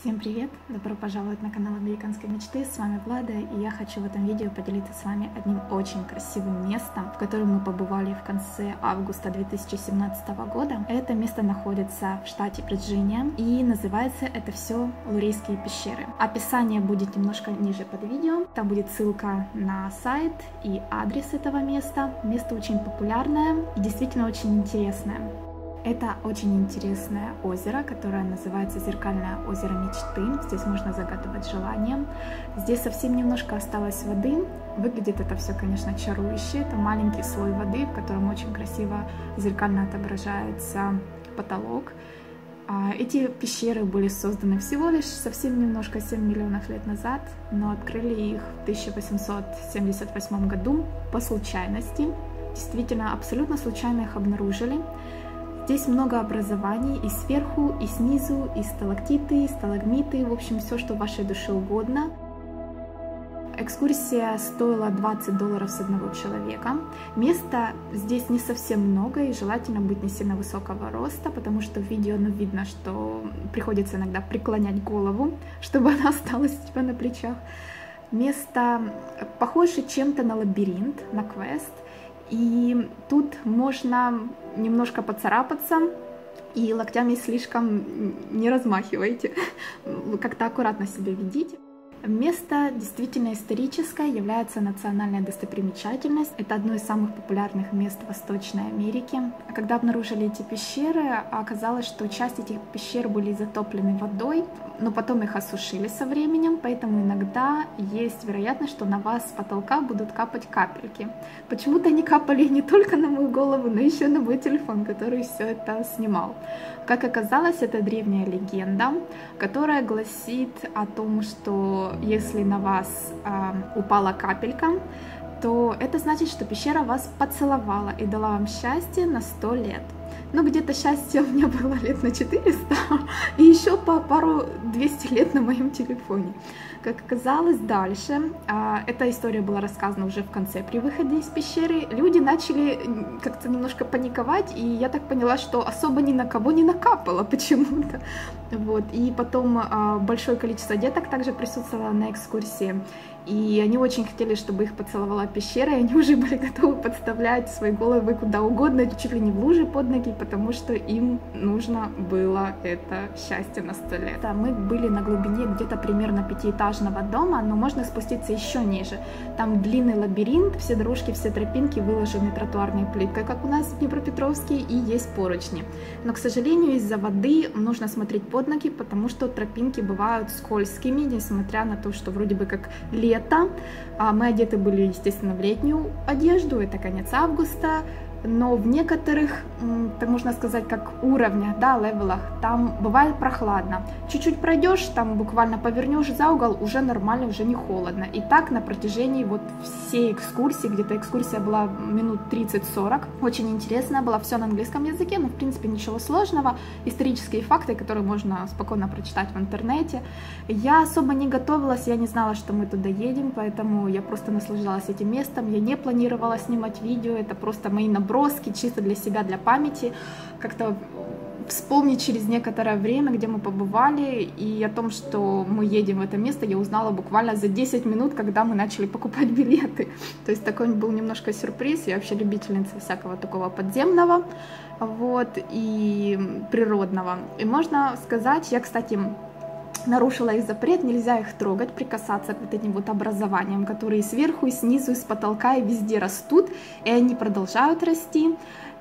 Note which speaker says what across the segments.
Speaker 1: Всем привет! Добро пожаловать на канал Американской мечты, с вами Влада, и я хочу в этом видео поделиться с вами одним очень красивым местом, в котором мы побывали в конце августа 2017 года. Это место находится в штате Вирджиния, и называется это все Лурийские пещеры. Описание будет немножко ниже под видео, там будет ссылка на сайт и адрес этого места. Место очень популярное и действительно очень интересное. Это очень интересное озеро, которое называется Зеркальное озеро мечты. Здесь можно загадывать желания. Здесь совсем немножко осталось воды. Выглядит это все, конечно, чарующе. Это маленький слой воды, в котором очень красиво зеркально отображается потолок. Эти пещеры были созданы всего лишь совсем немножко 7 миллионов лет назад, но открыли их в 1878 году по случайности. Действительно, абсолютно случайно их обнаружили. Здесь много образований и сверху, и снизу, и сталактиты, и сталагмиты, в общем, все, что вашей душе угодно. Экскурсия стоила $20 с одного человека. Места здесь не совсем много, и желательно быть не сильно высокого роста, потому что в видео видно, что приходится иногда преклонять голову, чтобы она осталась у тебя на плечах. Место похоже чем-то на лабиринт, на квест. И тут можно немножко поцарапаться, и локтями слишком не размахивайте, как-то аккуратно себя ведите. Место действительно историческое, является национальной достопримечательностью. Это одно из самых популярных мест в Восточной Америке. Когда обнаружили эти пещеры, оказалось, что часть этих пещер были затоплены водой, но потом их осушили со временем, поэтому иногда есть вероятность, что на вас с потолка будут капать капельки. Почему-то они капали не только на мою голову, но еще на мой телефон, который все это снимал. Как оказалось, это древняя легенда, которая гласит о том, что если на вас упала капелька, то это значит, что пещера вас поцеловала и дала вам счастье на 100 лет. Ну, где-то счастье у меня было лет на 400, и еще по пару 200 лет на моем телефоне. Как оказалось, дальше, эта история была рассказана уже в конце при выходе из пещеры, люди начали как-то немножко паниковать, и я так поняла, что особо ни на кого не накапало почему-то. Вот. И потом большое количество деток также присутствовало на экскурсии, и они очень хотели, чтобы их поцеловала пещера, и они уже были готовы подставлять свои головы куда угодно, чуть ли не в луже под ноги, потому что им нужно было это счастье на 100 лет. Мы были на глубине где-то примерно 5-этажного дома, но можно спуститься еще ниже. Там длинный лабиринт, все дорожки, все тропинки выложены тротуарной плиткой, как у нас в Днепропетровске, и есть поручни. Но, к сожалению, из-за воды нужно смотреть под ноги, потому что тропинки бывают скользкими, несмотря на то, что вроде бы как лето. Мы одеты были, естественно, в летнюю одежду, это конец августа, но в некоторых, так можно сказать, как уровнях, да, левелах, там бывает прохладно. Чуть-чуть пройдешь, там буквально повернешь за угол, уже нормально, уже не холодно. И так на протяжении вот всей экскурсии, где-то экскурсия была минут 30-40, очень интересная была, все на английском языке, но в принципе ничего сложного, исторические факты, которые можно спокойно прочитать в интернете. Я особо не готовилась, я не знала, что мы туда едем, поэтому я просто наслаждалась этим местом, я не планировала снимать видео, это просто мои наброски, чисто для себя, для памяти, как-то вспомнить через некоторое время, где мы побывали, и о том, что мы едем в это место, я узнала буквально за 10 минут, когда мы начали покупать билеты. То есть такой был немножко сюрприз, я вообще любительница всякого такого подземного, вот, и природного. И можно сказать, я, кстати, нарушила их запрет, нельзя их трогать, прикасаться к вот этим вот образованиям, которые сверху, и снизу, и с потолка, и везде растут, и они продолжают расти.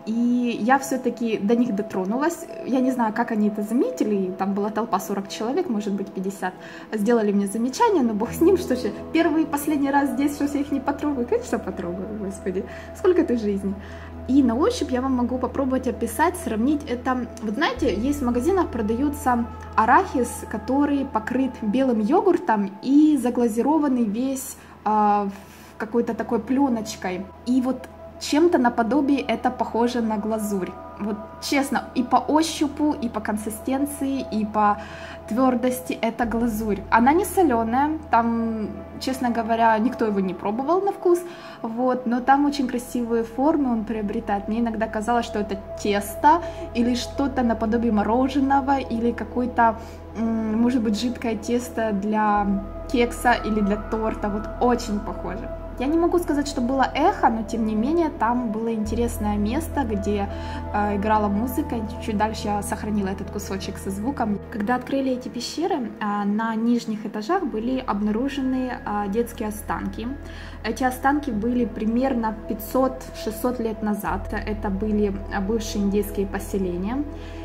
Speaker 1: И я все-таки до них дотронулась, я не знаю, как они это заметили, там была толпа 40 человек, может быть 50, сделали мне замечание, но бог с ним, что же, первый и последний раз здесь, что я их не потрогаю, конечно потрогаю, господи, сколько этой жизни. И на ощупь я вам могу попробовать описать, сравнить это. Вот знаете, есть в магазинах продаются арахис, который покрыт белым йогуртом и заглазированный весь какой-то такой пленочкой. И вот чем-то наподобие это похоже на глазурь. Вот честно, и по ощупу, и по консистенции, и по твердости это глазурь. Она не соленая, там, честно говоря, никто его не пробовал на вкус, вот, но там очень красивые формы он приобретает. Мне иногда казалось, что это тесто или что-то наподобие мороженого, или какой-то, может быть, жидкое тесто для кекса или для торта, вот очень похоже. Я не могу сказать, что было эхо, но тем не менее там было интересное место, где играла музыка. Чуть дальше я сохранила этот кусочек со звуком. Когда открыли эти пещеры, на нижних этажах были обнаружены детские останки. Эти останки были примерно 500-600 лет назад. Это были бывшие индейские поселения.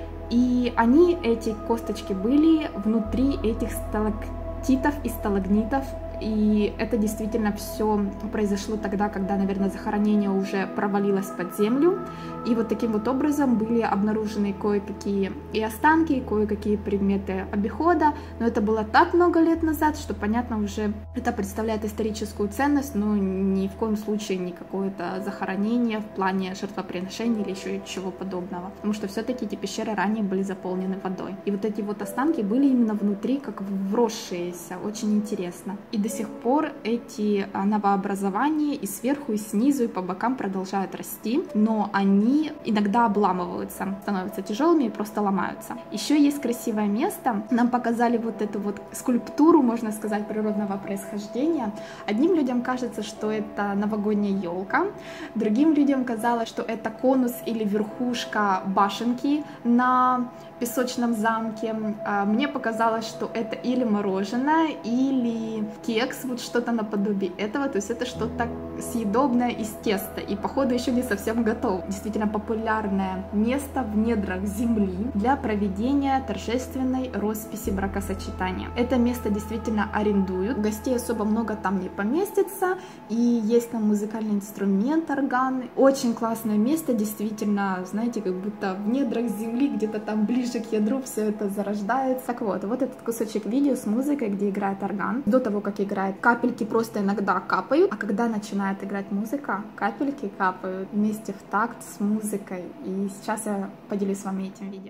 Speaker 1: И они, эти косточки, были внутри этих сталактитов и сталагнитов. И это действительно все произошло тогда, когда, наверное, захоронение уже провалилось под землю. И вот таким вот образом были обнаружены кое-какие и останки, и кое-какие предметы обихода. Но это было так много лет назад, что, понятно, уже это представляет историческую ценность, но ни в коем случае не какое-то захоронение в плане жертвоприношения или еще чего подобного. Потому что все-таки эти пещеры ранее были заполнены водой. И вот эти вот останки были именно внутри, как вросшиеся. Очень интересно. И до сих пор эти новообразования и сверху, и снизу, и по бокам продолжают расти, но они иногда обламываются, становятся тяжелыми и просто ломаются. Еще есть красивое место. Нам показали вот эту вот скульптуру, можно сказать, природного происхождения. Одним людям кажется, что это новогодняя елка, другим людям казалось, что это конус или верхушка башенки на песочном замке. Мне показалось, что это или мороженое, или кекс, вот что-то наподобие этого, то есть это что-то съедобное из теста, и походу еще не совсем готов. Действительно популярное место в недрах земли для проведения торжественной росписи бракосочетания. Это место действительно арендуют, гостей особо много там не поместится, и есть там музыкальный инструмент, орган. Очень классное место, действительно, знаете, как будто в недрах земли, где-то там ближе к ядру все это зарождается. Так вот этот кусочек видео с музыкой, где играет орган. До того, как играет, капельки просто иногда капают, а когда начинает играть музыка, капельки капают вместе в такт с музыкой. И сейчас я поделюсь с вами этим видео.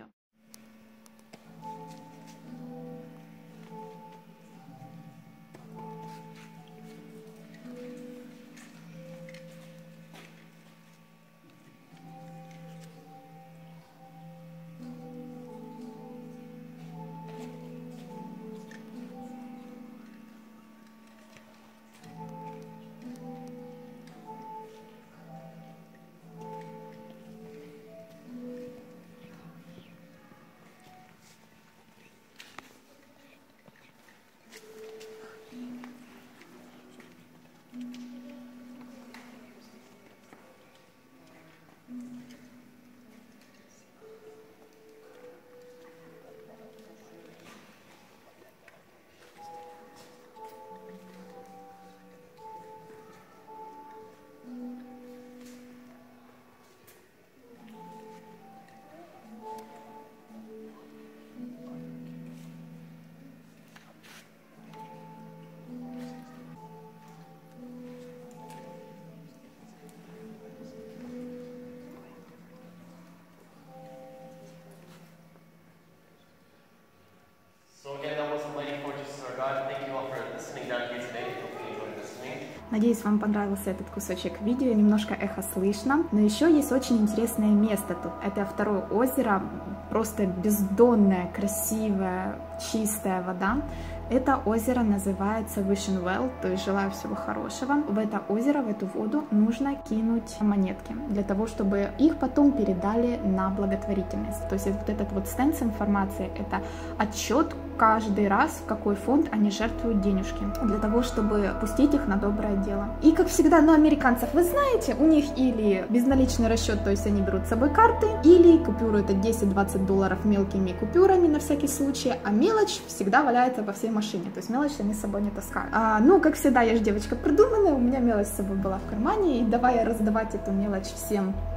Speaker 1: Надеюсь, вам понравился этот кусочек видео, немножко эхо слышно, но еще есть очень интересное место тут. Это второе озеро, просто бездонная, красивая, чистая вода. Это озеро называется Wishing Well, то есть желаю всего хорошего. В это озеро, в эту воду нужно кинуть монетки, для того, чтобы их потом передали на благотворительность. То есть вот этот вот стенд с информацией, это отчет каждый раз, в какой фонд они жертвуют денежки, для того, чтобы пустить их на доброе дело. И как всегда, ну, американцев, вы знаете, у них или безналичный расчет, то есть они берут с собой карты, или купюры это 10-20 долларов мелкими купюрами на всякий случай, а мелочь всегда валяется во всей машине, то есть мелочь они с собой не таскают. Ну, как всегда, я же девочка придуманная, у меня мелочь с собой была в кармане, и давай раздавать эту мелочь всем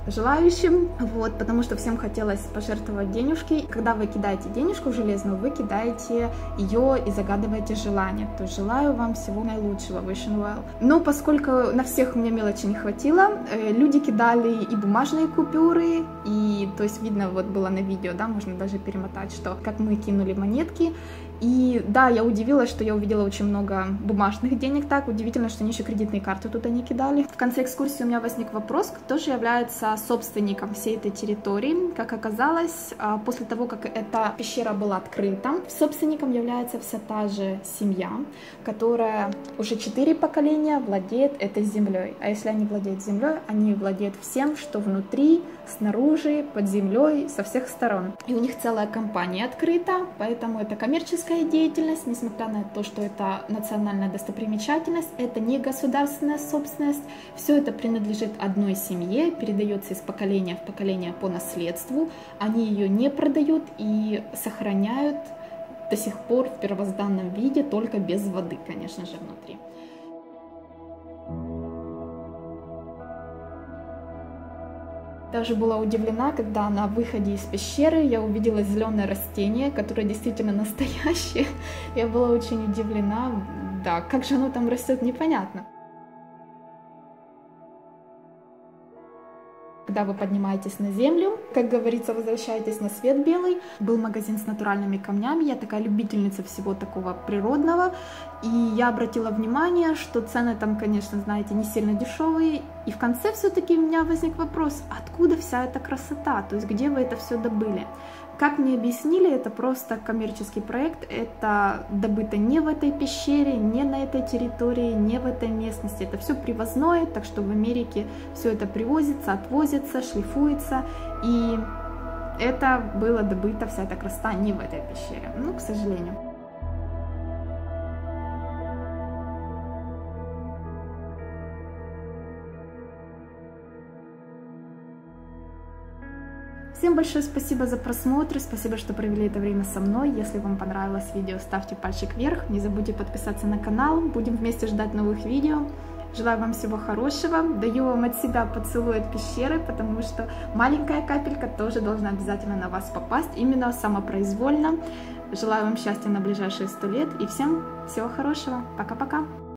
Speaker 1: желающим, вот, потому что всем хотелось пожертвовать денежки. Когда вы кидаете денежку в железную, вы кидаете ее и загадываете желание. То есть желаю вам всего наилучшего, Wishing well. Но поскольку на всех мне мелочи не хватило, люди кидали и бумажные купюры, и, то есть, видно, вот было на видео, да, можно даже перемотать, что как мы кинули монетки. И да, я удивилась, что я увидела очень много бумажных денег. Так, удивительно, что они еще кредитные карты туда не кидали. В конце экскурсии у меня возник вопрос, кто же является собственником всей этой территории. Как оказалось, после того, как эта пещера была открыта, собственником является вся та же семья, которая уже 4 поколения владеет этой землей. А если они владеют землей, они владеют всем, что внутри, снаружи, под землей, со всех сторон. И у них целая компания открыта, поэтому это коммерческая деятельность, несмотря на то, что это национальная достопримечательность, это не государственная собственность, все это принадлежит одной семье, передается из поколения в поколение по наследству, они ее не продают и сохраняют до сих пор в первозданном виде, только без воды, конечно же, внутри. Даже была удивлена, когда на выходе из пещеры я увидела зеленое растение, которое действительно настоящее. Я была очень удивлена. Да, как же оно там растет, непонятно. Когда вы поднимаетесь на землю, как говорится, возвращаетесь на свет белый. Был магазин с натуральными камнями, я такая любительница всего такого природного, и я обратила внимание, что цены там, конечно, знаете, не сильно дешевые, и в конце все-таки у меня возник вопрос, откуда вся эта красота, то есть где вы это все добыли? Как мне объяснили, это просто коммерческий проект, это добыто не в этой пещере, не на этой территории, не в этой местности. Это все привозное, так что в Америке все это привозится, отвозится, шлифуется. И это было добыто, вся эта красота, не в этой пещере, ну, к сожалению. Всем большое спасибо за просмотр, спасибо, что провели это время со мной. Если вам понравилось видео, ставьте пальчик вверх, не забудьте подписаться на канал, будем вместе ждать новых видео. Желаю вам всего хорошего, даю вам от себя поцелуй от пещеры, потому что маленькая капелька тоже должна обязательно на вас попасть, именно самопроизвольно. Желаю вам счастья на ближайшие 100 лет и всем всего хорошего, пока-пока!